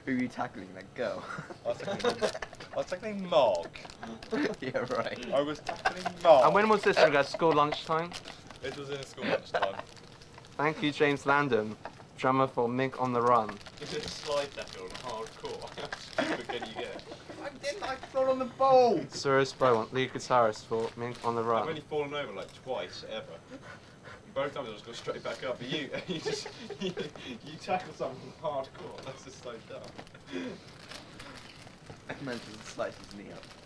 Who are you tackling? That girl? I was tackling Mark. Yeah, right. I was tackling Mark. And when was this, you guys? School lunchtime? It was in school lunchtime. Thank you, James Landon, drummer for Mink on the Run. Is it a slide tackle on hardcore? How stupid can you get? I didn't, I fell on the ball! Cyrus Beaumont, lead guitarist for Mink on the I've Run. only fallen over like twice ever. Both times I just got straight back up. But you tackle something hardcore. That's just so dumb. I meant to slice his knee up.